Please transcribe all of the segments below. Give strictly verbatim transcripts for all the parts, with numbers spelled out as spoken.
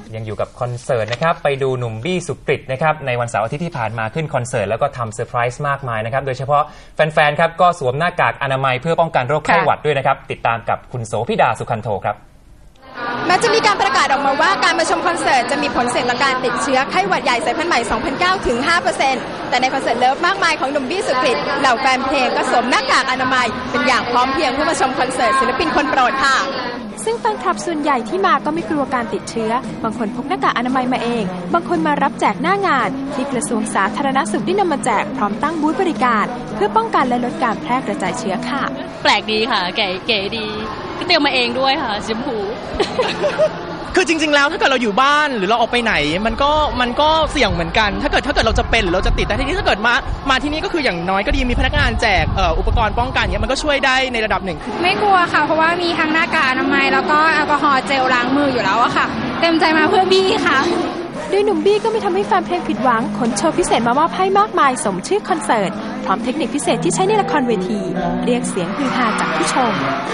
ยังอยู่กับคอนเสิร์ตนะครับไปดูหนุ่มบี้สุกฤตนะครับในวันเสาร์อาทิตย์ที่ผ่านมาขึ้นคอนเสิร์ตแล้วก็ทำเซอร์ไพรส์มากมายนะครับโดยเฉพาะแฟนๆครับก็สวมหน้ากากอนามัยเพื่อป้องกันโรคไข้หวัดด้วยนะครับติดตามกับคุณโสภิดาสุขันโทครับแม้จะมีการประกาศออกมาว่าการมาชมคอนเสิร์ตจะมีผลเสี่ยงต่อการติดเชื้อไข้หวัดใหญ่สายพันธุ์ใหม่ สองพันเก้า ถึง ห้าเปอร์เซ็นต์ แต่ในคอนเสิร์ตเลิฟมากมายของหนุ่มบี้สุกฤตเหล่าแฟนเพลงก็สวมหน้ากากอนามัยเป็นอย่างพร้อมเพรียงเพื่อมาชมคอนเสิร์ตศิลปินคนโปรดค่ะซึ่งแฟนคลับส่วนใหญ่ที่มาก็ไม่กลัวการติดเชื้อบางคนพกหน้ากากอนามัยมาเองบางคนมารับแจกหน้างานที่กระทรวงสาธารณสุขได้นำมาแจกพร้อมตั้งบูธบริการเพื่อป้องกันและลดการแพร่กระจายเชื้อค่ะแปลกดีค่ะเก๋เก๋ดีก็เตรียมมาเองด้วยค่ะสีชมพูคือจริงๆแล้วถ้าเกิดเราอยู่บ้านหรือเราออกไปไหนมันก็มันก็เสี่ยงเหมือนกันถ้าเกิดถ้าเกิดเราจะเป็นหรือเราจะติดแต่ทีนี้ถ้าเกิดมามาที่นี่ก็คืออย่างน้อยก็ดีมีพนักงานแจกอุปกรณ์ป้องกันเงี้ยมันก็ช่วยได้ในระดับหนึ่งไม่กลัวค่ะเพราะว่ามีทั้งหน้ากากอนามัยแล้วก็แอลกอฮอล์เจลล้างมืออยู่แล้วอะค่ะเต็มใจมาเพื่อบี้ค่ะโดยหนุ่มบี้ก็ไม่ทำให้แฟนเพลงผิดหวังขนโชว์พิเศษมามอบให้มากมายสมชื่อคอนเสิร์ตพร้อมเทคนิคพิเศษที่ใช้ในละครเวทีเรียกเสียงฮือฮาจากผู้ชม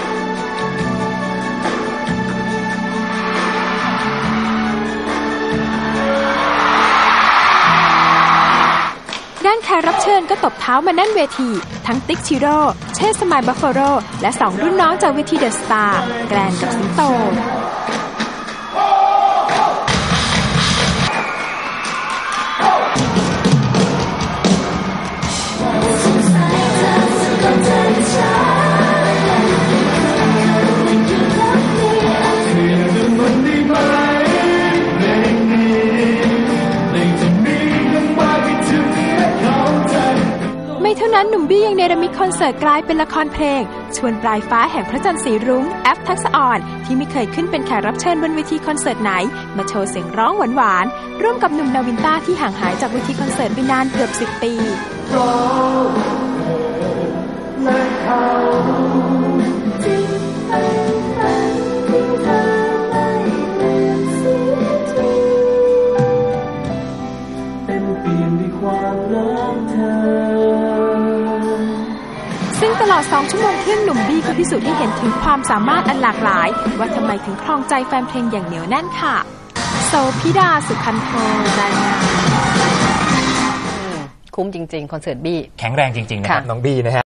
ด้านแขกรับเชิญก็ตบเท้ามาแน่นเวทีทั้งติ๊กชิโร่เชษสมายบัฟฟาโรและสองรุ่นน้องจากเวทีเดอะสตาร์แกรนกับสิงโตไม่เท่านั้นหนุ่มบี้ยังเนรมิตคอนเสิร์ตกลายเป็นละครเพลงชวนปลายฟ้าแห่งพระจันทร์สีรุ้งแอฟทักษะอ่อนที่ไม่เคยขึ้นเป็นแขกรับเชิญบนเวทีคอนเสิร์ตไหนมาโชว์เสียงร้องหวานๆร่วมกับหนุ่มนาวินต้าที่ห่างหายจากเวทีคอนเสิร์ตไปนานเกือบสิบปีซึ่งตลอดสองชั่วโมงครึ่งหนุ่มบี้ก็พิสูจน์ให้เห็นถึงความสามารถอันหลากหลายว่าทำไมถึงครองใจแฟนเพลงอย่างเหนียวแน่นค่ะโสภิดาสุขันโทรายงานคุ้มจริงๆคอนเสิร์ตบี้แข็งแรงจริงๆนะครับน้องบี้นะฮะ